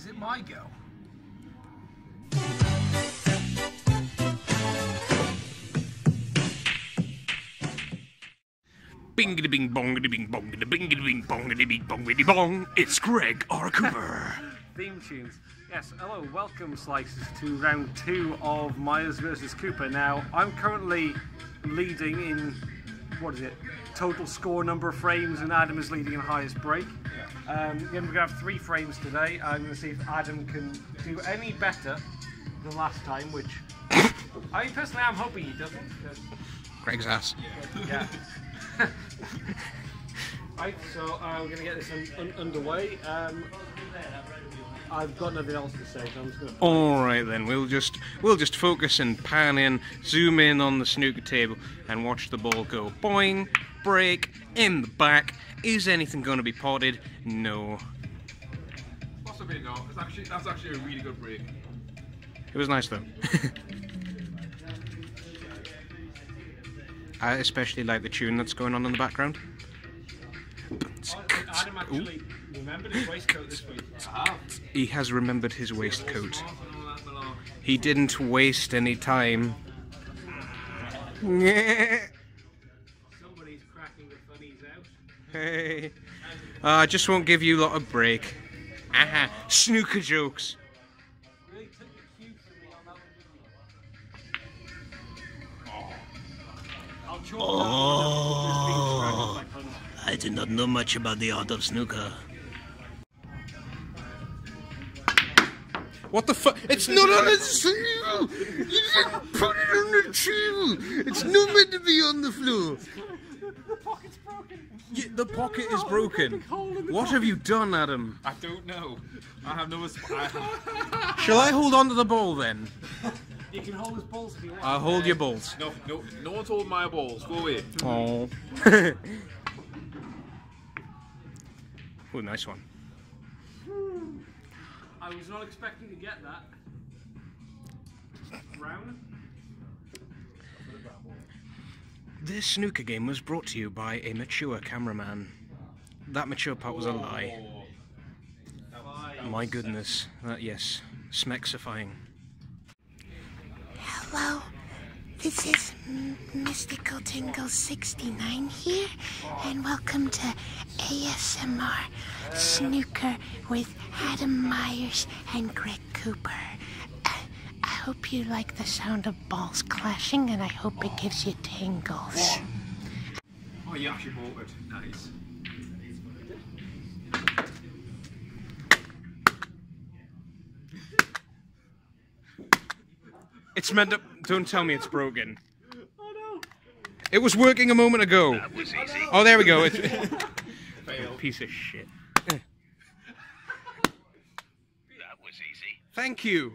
Is it my go? Bingity bing bongity bing bongity bingity bing bongity bing bongity bong. It's Greg R. Cooper. Theme tunes. Yes, hello, welcome Slices to round 2 of Myers versus Cooper. Now, I'm currently leading in, what is it, total score number of frames, and Adam is leading in highest break. We're going to have 3 frames today. I'm going to see if Adam can do any better than last time, which, I mean, personally, I'm hoping he doesn't. Greg's ass. Yeah. Right, so we're going to get this underway. I've got nothing else to say, so I'm just going to... Alright then, we'll just focus and pan in, zoom in on the snooker table and watch the ball go boing, break, in the back. Is anything going to be potted? No. Possibly not. That's actually a really good break. It was nice though. I especially like the tune that's going on in the background. Adam actually remembered his waistcoat this week. He has remembered his waistcoat. He didn't waste any time. Somebody's cracking the funnies out. Hey. I just won't give you a lot of break. Aha, snooker jokes. Really took the cue from me on that one. I'll chalk that one up. I do not know much about the art of snooker. What the fuck? It's not on the table! You didn't put it on the table! It's not meant to be on the floor! The pocket's broken! Yeah, the pocket is broken. What have you done, Adam? I don't know. I have no Shall I hold on to the ball then? You can hold his balls if you want. I'll hold your balls. No one's holding my balls. Go away. Oh. Oh, nice one. I was not expecting to get that. Round. This snooker game was brought to you by a mature cameraman. That mature part was a lie. My goodness. Yes. Smexifying. Hello, this is Mystical Tingle 69 here, and welcome to ASMR Snooker with Adam Myers and Greg Cooper. I hope you like the sound of balls clashing, and I hope it gives you tingles. Oh, you actually bought it. Nice. It's meant to... Don't tell me it's broken. Oh no. It was working a moment ago. That was easy. Oh, there we go. It's... Fail. Piece of shit. That was easy. Thank you.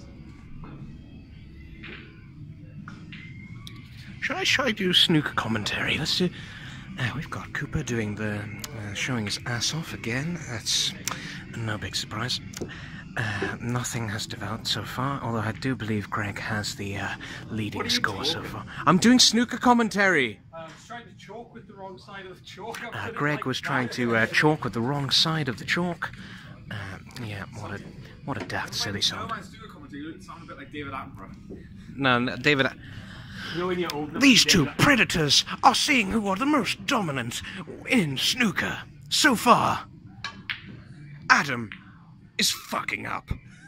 Shall I do snooker commentary? Let's do... we've got Cooper doing the... showing his ass off again. That's no big surprise. Nothing has developed so far, although I do believe Greg has the leading score so far. I'm doing snooker commentary! I was trying to chalk with the wrong side of the chalk. Greg was trying to chalk with the wrong side of the chalk. Yeah, what a daft, silly song. You sound a bit like David Attenborough. No, David... These two predators are seeing who are the most dominant in snooker so far. Adam is fucking up.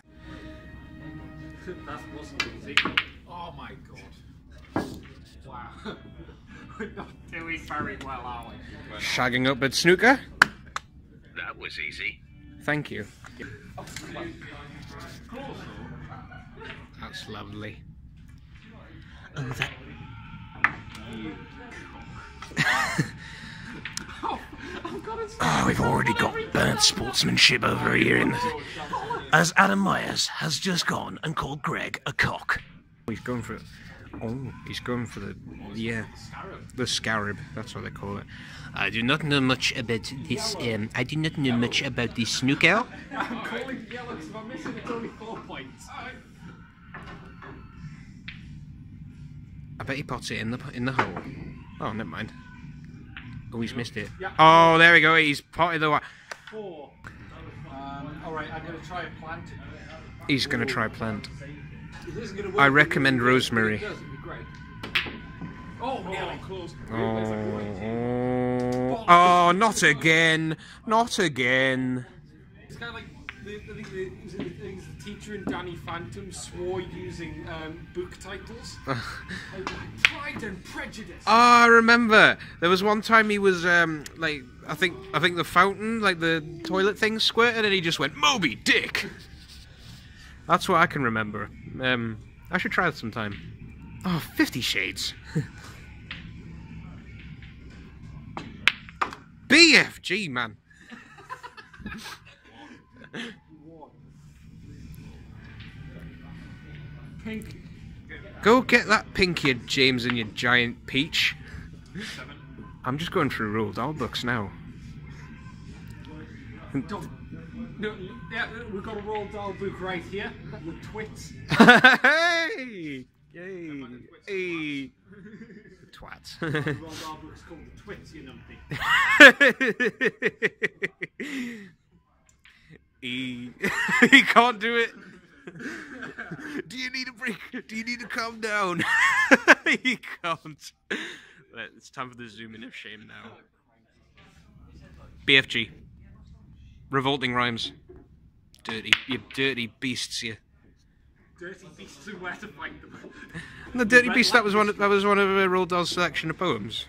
That wasn't easy. Oh my god. Wow. We're not doing very well, are we? Shagging up at snooker? That was easy. Thank you. That's lovely. Oh, that... Oh, we've already got burnt sportsmanship over here in the... As Adam Myers has just gone and called Greg a cock. He's going for it. Oh, he's going for the... Yeah. The scarab. That's what they call it. I do not know much about this... I do not know much about this snooker. I'm calling yellow, so if I'm missing it's only 4 points. I bet he pots it in the hole. Oh, never mind. Oh, he's missed it. Yeah. Oh, there we go. He's potted the... 4. Alright, Alright, I'm going to try a plant. He's going to try plant. It isn't gonna work. I recommend rosemary. It does, it'd be great. Oh, nearly close. Oh, not again. Not again. It's kind of like the teacher in Danny Phantom swore using book titles. Pride and Prejudice. Oh, I remember. There was one time he was like I think the fountain, like the toilet thing, squirted, and he just went Moby Dick. That's what I can remember. I should try that sometime. Oh, 50 Shades. BFG, man. Pink. Go get that pink, you James, and your giant peach. I'm just going through Roald Dahl books now. No, yeah, we've got a Roald Dahl book right here. The Twits. Hey! Yay! Hey! Twats. The Roald Dahl book's called The Twits, you numpty. He can't do it. Do you need a break? Do you need to calm down? He can't. Right, it's time for the zoom in of shame now. BFG. Revolting rhymes. Dirty, you dirty beasts, you. Dirty beasts and where to find them. The Dirty Beast, that was one of Roald Dahl's selection of poems.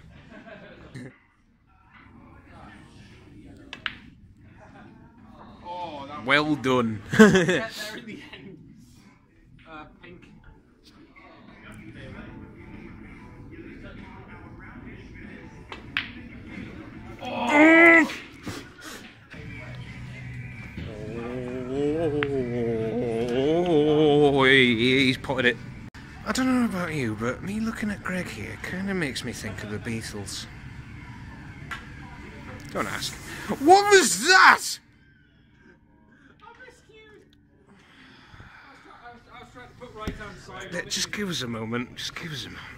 Oh, Well done. get there in the end. Pink. Oh, he's potted it. I don't know about you, but me looking at Greg here kind of makes me think of the Beatles. Don't ask. What was that? I was trying to put right hand side. Just give us a moment. Just give us a moment.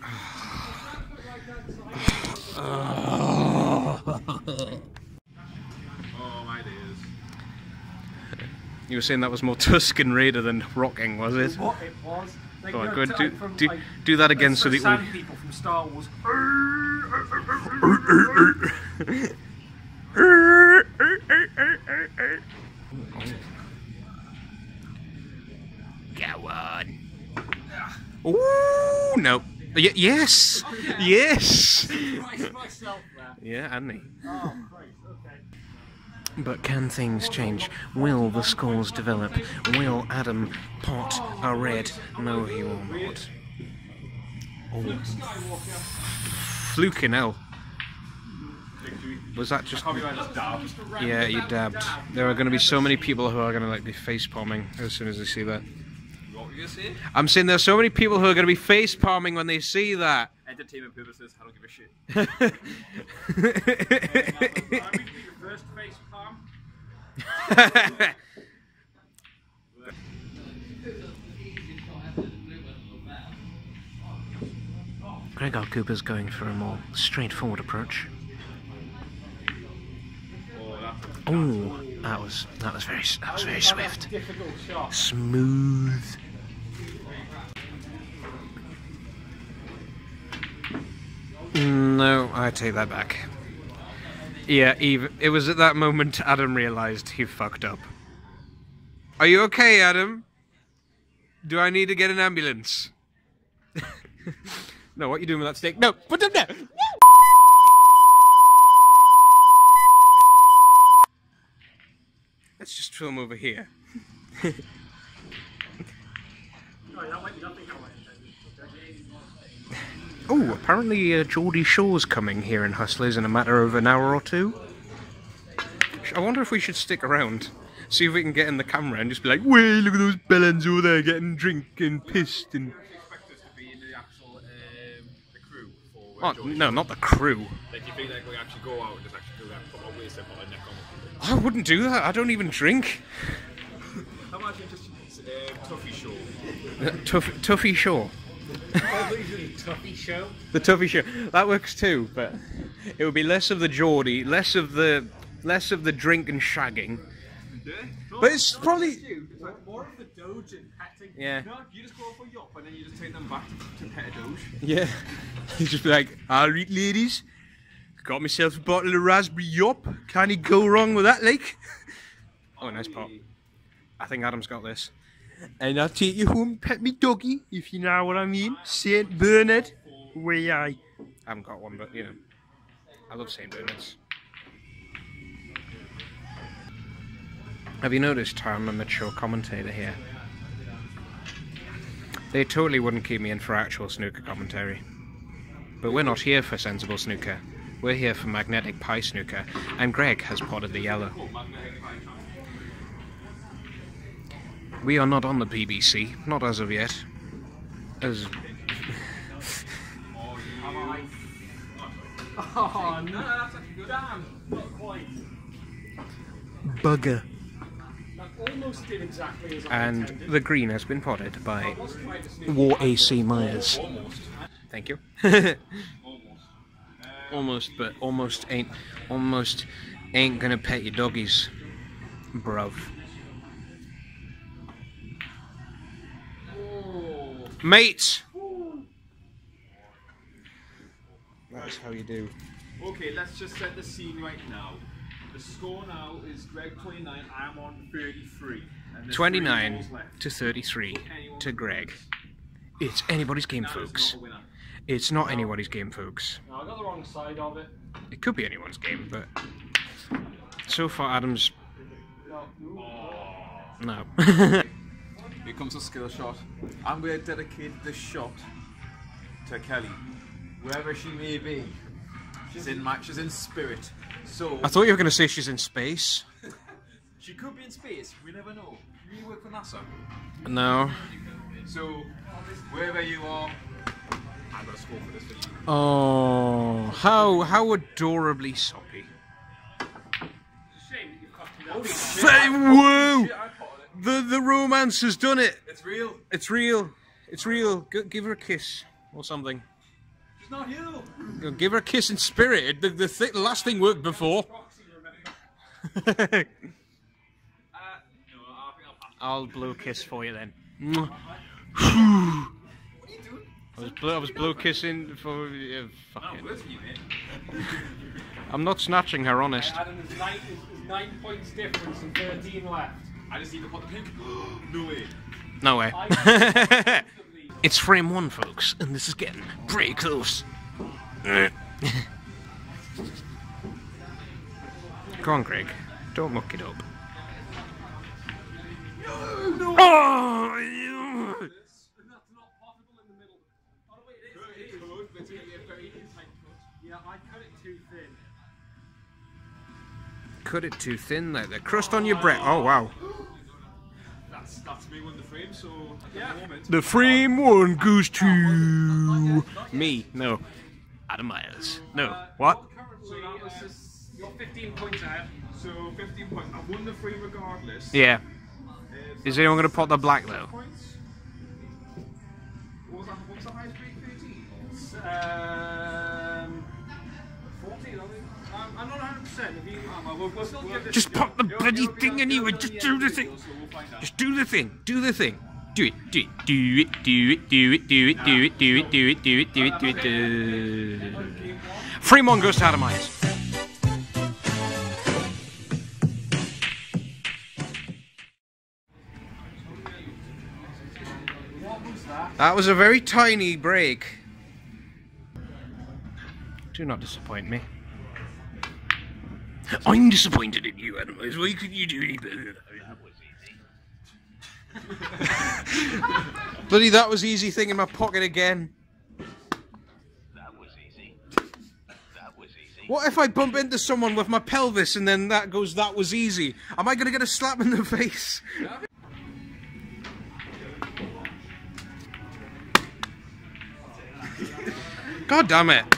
Oh my days. You were saying that was more Tuscan Raider than rocking, was it? What it was. Like, Go on, you go know, on, from, do that again so the sand people from Star Wars. Go on. Ooh, no. Yes! Okay. Yes! Surprised myself there. Yeah, and me. Oh, Christ, okay. But can things change? Will the scores develop? Will Adam pot a red? No, he will not. Oh. Fluking hell. Was that just... Yeah, you dabbed. There are going to be so many people who are going to like be face palming as soon as they see that. What were you saying? I'm saying there's so many people who are going to be face palming when they see that. Entertainment purposes, I don't give a shit. I would be your first face palm. Greg R. Cooper's going for a more straightforward approach. Oh, that was very swift. Difficult shot. Smooth. No, I take that back. Yeah, it was at that moment Adam realised he fucked up. Are you okay, Adam? Do I need to get an ambulance? No, what are you doing with that stick? No, put them down! No! Let's just film over here. Oh, apparently Geordie Shaw's coming here in Hustlers in a matter of an hour or two. I wonder if we should stick around, see if we can get in the camera and just be like, "Wait, look at those bellends over there getting drunk and pissed and..." Expect us to be in the actual the crew for Oh, no, not the crew. Like, you think like we actually go out and just actually do that, put our waist and put our neck on? I wouldn't do that. I don't even drink. How about you just Tuffy Show? Tuffy Shaw. Tuffy show. The Tuffy Show. That works too, but it would be less of the Geordie, less of the drink and shagging, But it's probably... It's like more of the doge and petting. Yeah. No, you just go for a yop and then you just take them back to pet a doge. Yeah. He's just be like, alright ladies, got myself a bottle of raspberry yop. Can't you go wrong with that, like? Oh, nice pop. I think Adam's got this. And I'll take you home, pet me doggy, if you know what I mean. St. Bernard, where I haven't got one, but you know, I love St. Bernards. Have you noticed how I'm a mature commentator here? They totally wouldn't keep me in for actual snooker commentary. But we're not here for sensible snooker. We're here for magnetic pie snooker, and Greg has potted the yellow. We are not on the BBC, not as of yet. As... Oh no, that's actually good. Damn, not quite. Bugger. That almost did exactly as I And intended. the green has been potted by War AC Myers. Almost. Thank you. Almost. Almost, but almost ain't gonna pet your doggies, bruv. Mate! That's how you do. Okay, let's just set the scene right now. The score now is Greg 29, I'm on 33. And there's 29 3 balls left. to 33 to Greg. It's anybody's game, That is folks. not a winner. It's not anybody's game, folks. No, I got the wrong side of it. It could be anyone's game, but so far Adam's... No. No. Here comes a skill shot. I'm going to dedicate this shot to Kelly, wherever she may be. She's in spirit. So I thought you were going to say she's in space. she could be in space. We never know. You work for NASA. No. So wherever you are, I'm going to score for this for you. Oh, how adorably soppy. Shame that you've got to that. Say, whoa! Shit, I potted it. The romance has done it. It's real. It's real. It's real. Give her a kiss or something. She's not here though. Give her a kiss in spirit. The last thing worked before. Proxy, remember? No, I think I'll pass. I'll blow a kiss for you then. What are you doing? I was blow kissing for fuck I'm it. worse than you, mate. I'm not snatching her, honest. Adam is 9 points difference and 13 left. I just need to put the pink. No way. No way. It's frame 1, folks, and this is getting pretty close. Go on, Greg. Don't muck it up. No. Oh! That's not possible in the middle. Oh wait, it is. It could, but it's going to be a very tight cut. Yeah, I cut it too thin. Cut it too thin, like the crust on your bread. Oh, wow. That's me winning the frame, so at the moment. The frame 1 goes to me. No. Adam Myers. No. What? Currently, you're 15 points ahead. So 15 points. I won the frame regardless. Yeah. Is anyone going to pot the black, though? Points. What was the highest grade? 13? 14, I think. I'm not 100%. If you, we'll still give this Just pop the bloody thing anyway. Just do the thing. Just do the thing. Do the thing. Do it. Do it. Do it. Do it. Do it. Do it. Do it. Do it. Do it. Do it. Do it. Do it. Do it. Frame 1 goes to Adam Myers. What was that? That was a very tiny break. Do not disappoint me. I'm disappointed in you, Adam. Why couldn't you do any better? Bloody, that was easy thing in my pocket again. That was easy. That was easy. What if I bump into someone with my pelvis and then that goes, that was easy? Am I going to get a slap in the face? God damn it.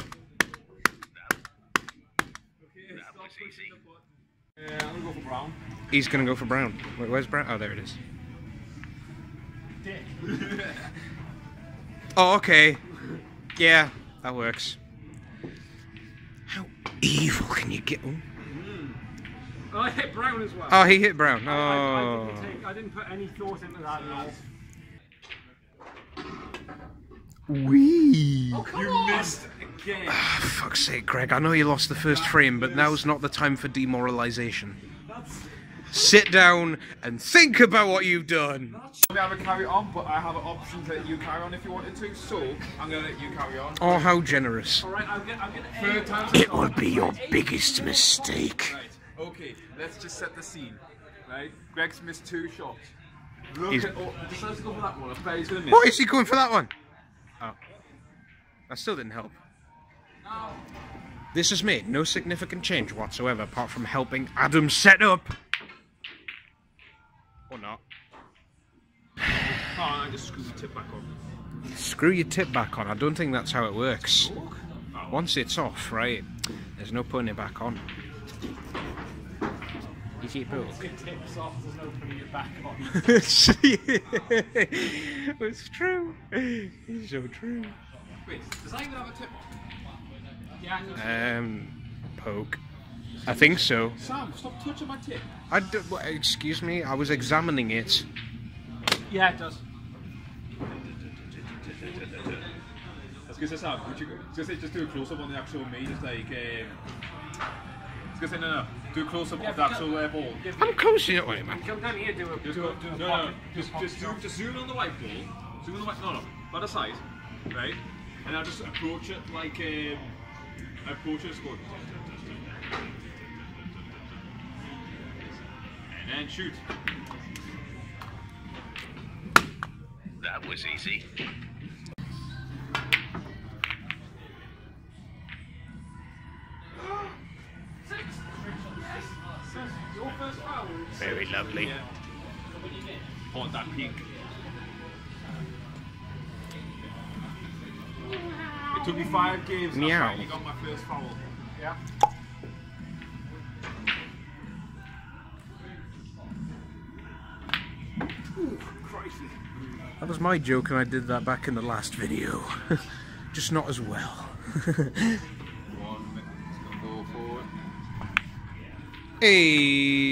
That was easy. I'm gonna go for brown. He's going to go for brown. Wait, where's brown? Oh, there it is. Dick. Oh, okay. Yeah, that works. How evil can you get? Oh. Oh, I hit Brown as well. Oh, he hit Brown. Oh. I didn't put any thought into that at all. Wee. Oh, come You on! missed again. Ah, fuck's sake, Greg. I know you lost the first frame, but now's not the time for demoralization. Sit down and think about what you've done. I'm going to carry on, but I have an option to let you carry on if you wanted to, so I'm going to let you carry on. Oh, how generous. Alright, I'm gonna Third time's It will be your biggest mistake. Right, okay, let's just set the scene. Right, Greg's missed 2 shots. Look He's- at, oh, he decides to go for that one. I bet he's going to miss. What is he going for that one? Oh. That still didn't help. This has made no significant change whatsoever apart from helping Adam set up. Or not. Oh, I just screw the tip back on. Screw your tip back on. I don't think that's how it works. Once it's off, right, there's no putting it back on. Is it broke? It tips off, there's no putting it back on. It's true. It's so true. Wait, does that even have a tip on? Yeah, Poke. I think so. Sam, stop touching my tip. Excuse me, I was examining it. yeah, it does. I was going to say, Sam, would you just do a close-up on the actual me, just like, I was going to say, no, do a close-up of the actual ball. I'm closing it, wait, man. Come down here, do a Just zoom on the white ball. Zoom on the white, no, by the side, right? And I'll just approach it like, approach it as good. And then shoot. That was easy. Your first foul. Very lovely. Yeah. Want that pink. It took me 5 games. And I Meow. finally got my first foul. Yeah. Ooh, Christ. That was my joke and I did that back in the last video. Just not as well. 1 minute. It's gonna go forward. Hey.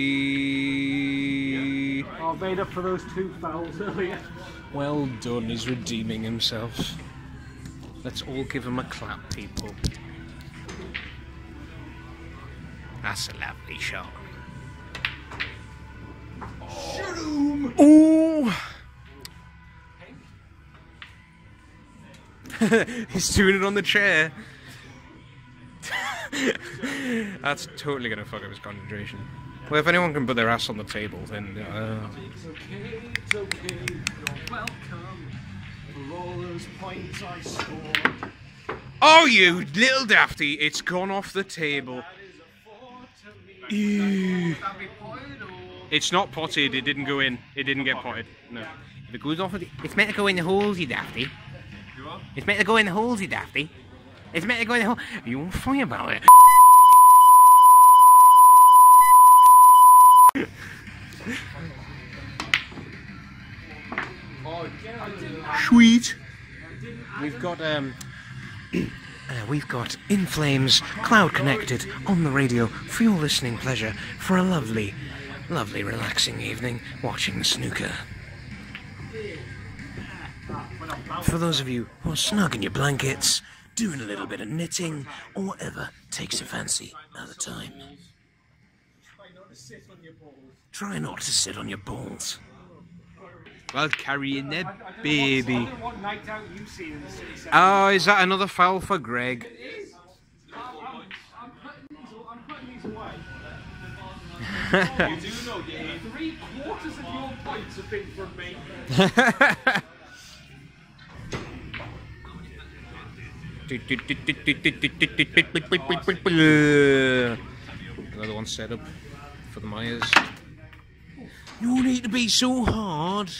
Oh, made up for those 2 fouls earlier. Well done, he's redeeming himself. Let's all give him a clap, people. That's a lovely shot. Shoot him! Oh! He's doing it on the chair. That's totally gonna fuck up his concentration. Well, if anyone can put their ass on the table, then. It's okay, you're welcome for all those points I scored. Oh, you little dafty! It's gone off the table. Ew. It's not potted. It didn't go in. It didn't get potted. No. If it goes off, it's meant to go in the holes, you dafty. It's meant to go in the holes, you dafty. It's meant to go in the hole. You won't fight about it. Sweet. We've got In Flames, Cloud Connected on the radio for your listening pleasure for a lovely, lovely relaxing evening watching snooker. For those of you who are snug in your blankets, doing a little bit of knitting, or whatever takes your fancy at the time. Try not to sit on your balls. While carrying their baby. I don't know what night out you've seen in the city centre. Oh, is that another foul for Greg? It is. I'm putting these away. You do know, Dave. 3/4 of your points have been from me. Another one set up for the Myers. No need to be so hard.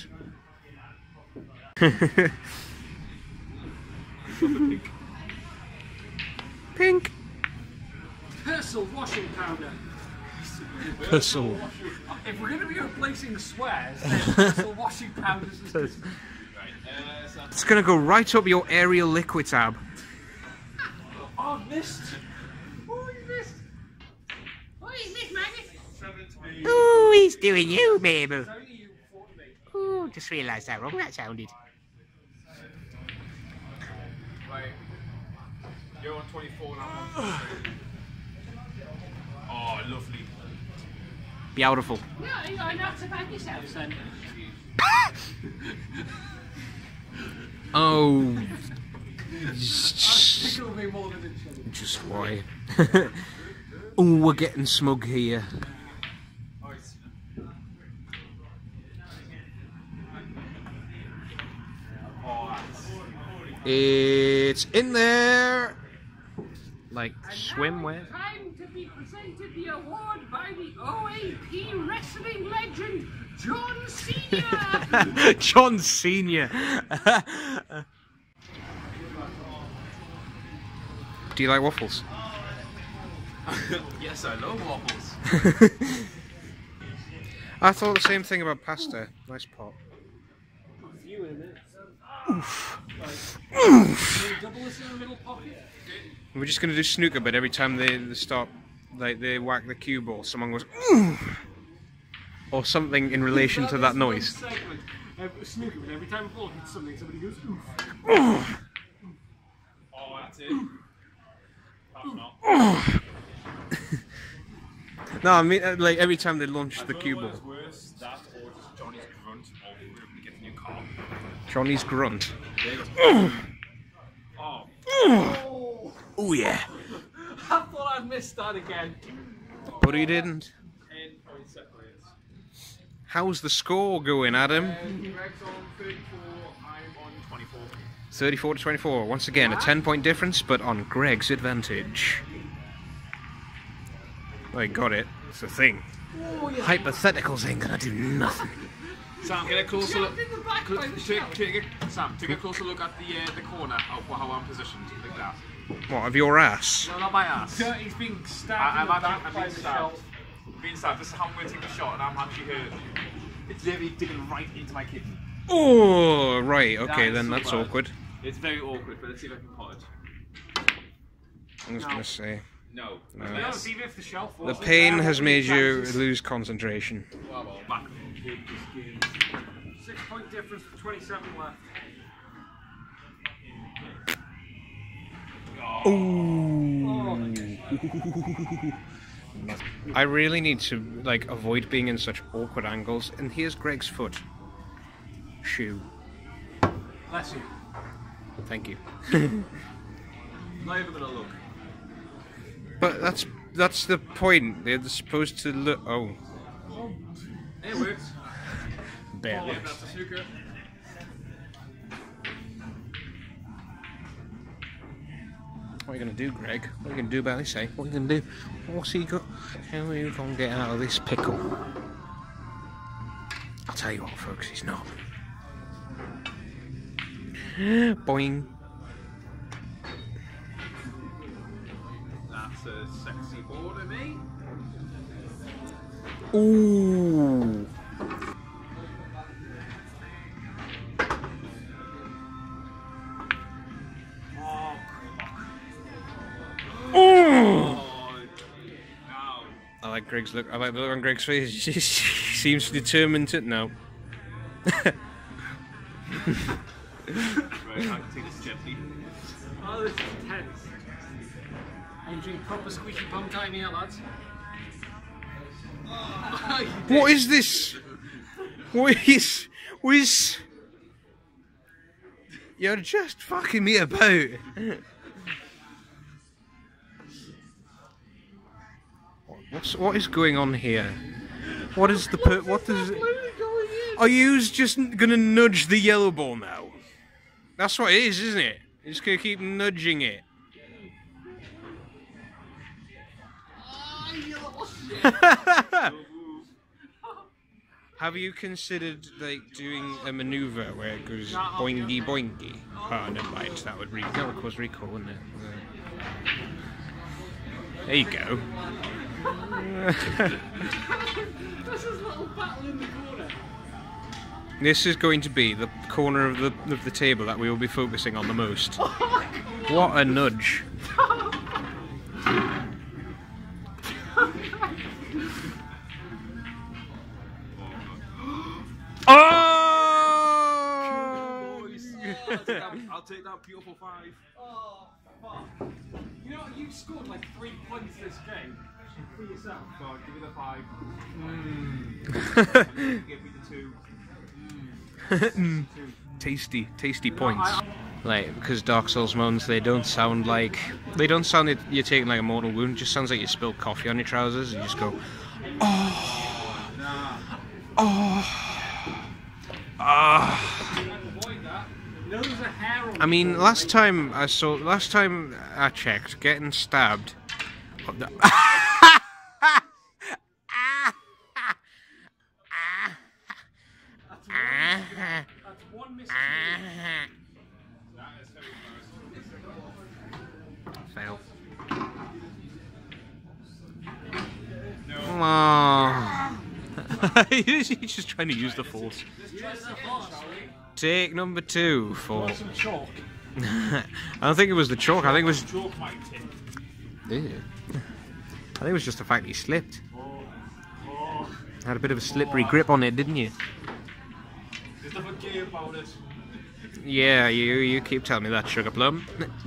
Pink. Persil washing powder. Persil. If we're going to be replacing swears, then Persil washing powders is good. It's gonna go right up your aerial liquid tab. Oh, I've missed. Oh, you missed. What is this, Maggie? 7 Oh, he's doing you, Mabel. Oh, just realised how wrong that sounded. Right. You're on 24 and I'm on 23. Oh, lovely. Beautiful. Yeah, you got enough to back yourself, son. Oh. It'll be more than a chili. Just why? Oh, we're getting smug here. It's in there. Like swimwear. Time to be presented the award by the OAP wrestling legend, John Senior. John Senior. Do you like waffles? Yes, I love waffles. I thought the same thing about pasta. Nice pot. Oof. We're just gonna do snooker, but every time they stop, like they whack the cue ball, someone goes oof, or something in relation to that noise. Snooker, but every time a ball hits something, somebody goes oof. Oof. Oh, that's it. That's not. No, I mean like every time they launch the cue ball. Worse, that or just Johnny's grunt, or we're going to get a new car. Johnny's grunt. There you go. Oh. Oh yeah. I thought I'd missed that again. But he didn't. 10 point separates. How's the score going, Adam? Greg's on 34, I'm on 24. 34 to 24. Once again, a 10-point difference, but on Greg's advantage. I got it. It's a thing. Hypotheticals ain't gonna do nothing. Sam, get a closer look. In the back by the shelf. Sam, take a closer look at the corner of how I'm positioned, like that. What, of your ass? No, not my ass. He's being stabbed in the back by being the stabbed. shelf. Being stabbed. This is how I'm going to take the shot, and I'm actually hurt. It's literally digging right into my kidney. Oh, right. Okay, That then is so that's bad. awkward. It's very awkward, but let's see if I can pot it. I'm just gonna say. No. No. Yes. Even if the shelf The wasn't pain there, has what were made the you chances? lose concentration. Well, back. 6-point difference with 27 left. I really need to like avoid being in such awkward angles. And here's Greg's foot. Shoe. Bless you. Thank you. Not even gonna look. But that's the point. They're supposed to look. Oh, It works. barely. Yeah, that's a snooker. What are you gonna do, Greg? What are you gonna do about this? Eh? What are you gonna do? What's he got? How are you gonna get out of this pickle? I'll tell you what, folks. He's not. Boing. That's a sexy ball to me. Ooh. Oh, no. I like Greg's look. I like the look on Greg's face. He seems determined to no. Right, I can take this gently. Oh, this is tense. Are you doing proper squeaky bum time here, lads? What is this? What is? You're just fucking me about. What is going on here? What is the what is? Are you just gonna nudge the yellow ball now? That's what it is, isn't it? You're just gonna keep nudging it. Have you considered like doing a maneuver where it goes boingy boingy? Oh, never mind. That would cause recoil, wouldn't it? There you go. This is a little battle in the corner. This is going to be the corner of the table that we will be focusing on the most. What a nudge! I'll take that beautiful 5. Oh, fuck. You know what? You scored like 3 points this game for yourself. So I'll give you the 5. Give me the 2. Tasty points. Like, because Dark Souls moans, they don't sound like you're taking like a mortal wound. It just sounds like you spilled coffee on your trousers. You just go, I mean, last time I checked, getting stabbed. That's one missed. Fail. No. He's just trying to use the force. Take number 2 for. Some chalk. I don't think it was the chalk. I think it was. Chalk might tip. Ew. I think it was just the fact he slipped. Had a bit of a slippery grip on it, didn't you? There's nothing gay about it. Yeah, you keep telling me that, Sugar Plum.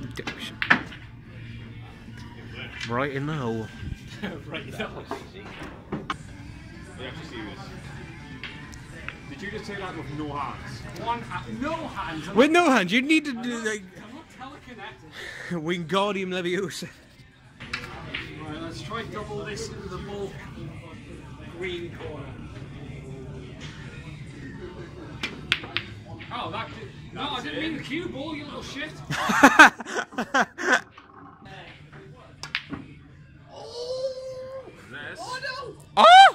Right in the hole. Right now. Are you actually serious? Did you just take that with no hands? One hand. No hands. With no hands, you need to do like I'm not telekinetic. Wingardium Leviosa. Right, let's try double this into the ball. Green corner. Oh, that did. No, I didn't mean the cue ball, you little shit. This. Oh no! Oh!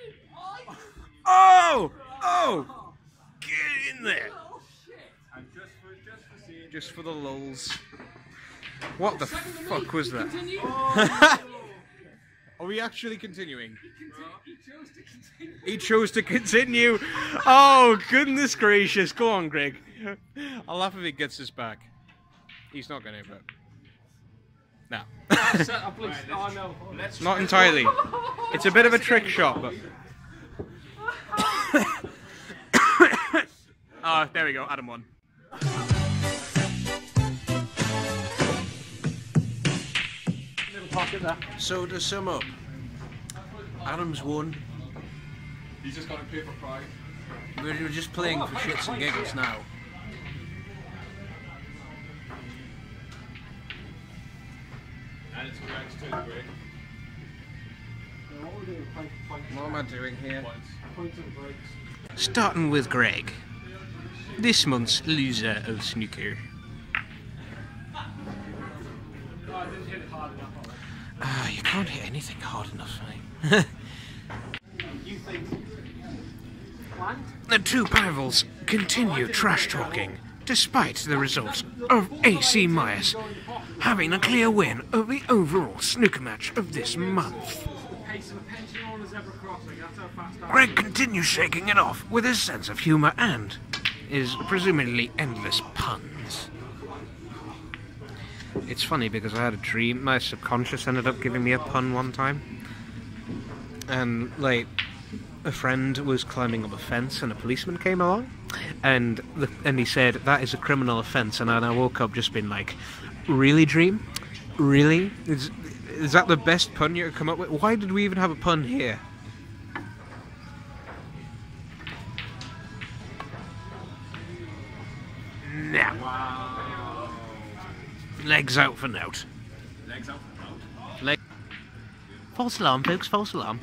Oh! Get in there! Oh shit! And Just for the lulz. What the fuck was that? Continue. Are we actually continuing? He chose to continue. He chose to continue. Oh, goodness gracious. Go on, Greg. I'll laugh if he gets this back. He's not going to, but... No. Set up, please. Oh no. Not entirely. It's a bit of a trick shot, but... Oh, there we go. Adam won. Little pocket there. So to sum up, Adam's won. He's just got a paper pride. We're just playing for shits and giggles now. And it's Greg's turn, Greg. What we're doing, point. What am I doing here? Points and breaks. Starting with Greg, this month's loser of snooker. No, I didn't hit it hard enough. You can't hit anything hard enough, mate. You think? Planned? The two rivals continue trash talking, despite the results of AC Myers having a clear win of the overall snooker match of this month. Pace of a pension on a zebra crossing. That's how fast I Greg continues shaking it off with his sense of humour and his presumably endless puns. It's funny because I had a dream, my subconscious ended up giving me a pun one time. And, like, a friend was climbing up a fence and a policeman came along. And he said, that is a criminal offence. And I woke up just being like, really, dream? Really? Is that the best pun you could come up with? Why did we even have a pun here? Now. Wow. Legs out for nout. Legs out for out. Leg. False alarm, folks, false alarm.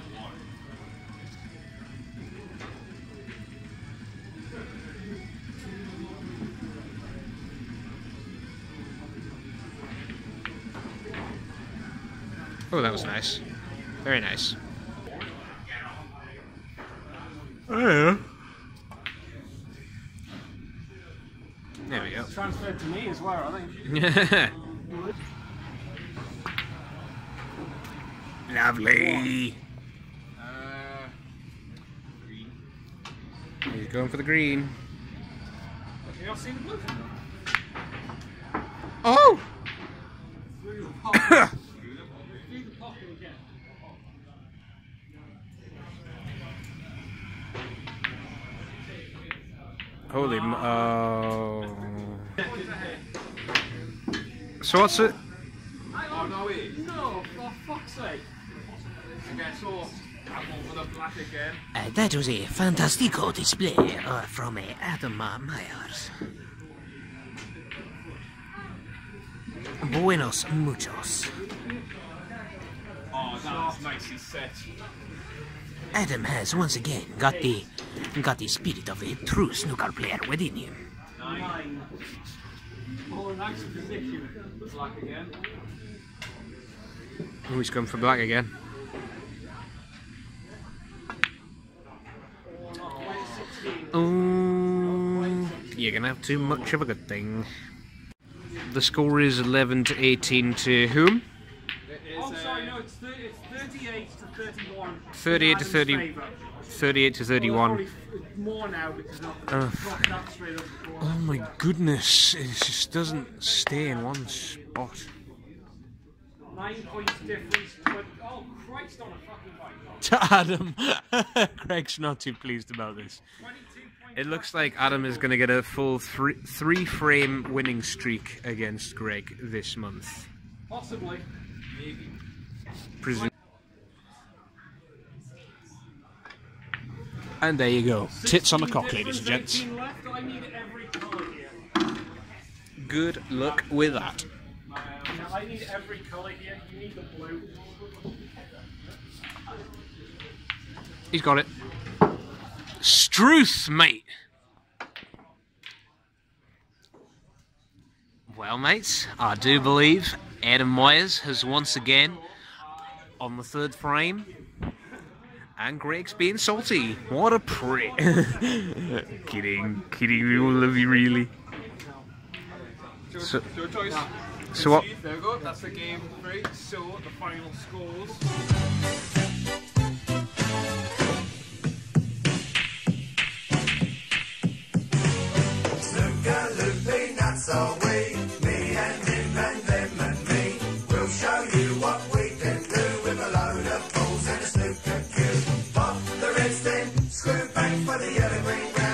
Oh, that was nice. Very nice. Oh, yeah. There we go. transferred to me as well, I think. Lovely. Green. He's going for the green. You not see the blue? Oh! Through the pocket. Through the pocket again. Holy oh. So what's it? Oh no, wait. No, for fuck's sake. Okay, so I'm over the black again. That was a fantastico display from Adam Myers. Buenos muchos. Oh, that's nicely set. Adam has once again got the spirit of a true snooker player within him. 9. Oh, nice position. Black again. Oh, he's gone for black again. Oh, you're gonna have too much of a good thing. The score is 11 to 18 to whom? Oh, sorry, no, it's 38 to 31. 38 to 30. Favour. 38 to Well, 31. it's probably more now because I've got that straight up before. Oh my goodness, it just doesn't stay in one spot. 9 points difference. But, oh, Christ on a fucking bike. To Adam. Greg's not too pleased about this. 22 points. It looks like Adam is going to get a full three-frame winning streak against Greg this month. Possibly. Maybe. And there you go. Tits on a cock, ladies and gents. 18 left. I need every colour here. Good luck with that. I need every colour here. You need the blue. He's got it. Struth, mate. Well, mates, I do believe Adam Myers has once again on the 3rd frame. And Greg's being salty. What a prick. Kidding, we all love you, really. So choice. So what? There we go, that's the game 3. So the final scores. Snooker, loopy, nuts are we, me and him and them and me. We'll show you what we can do with a load of balls and a snooker cue. Pop the red stem, screw back for the yellow green round.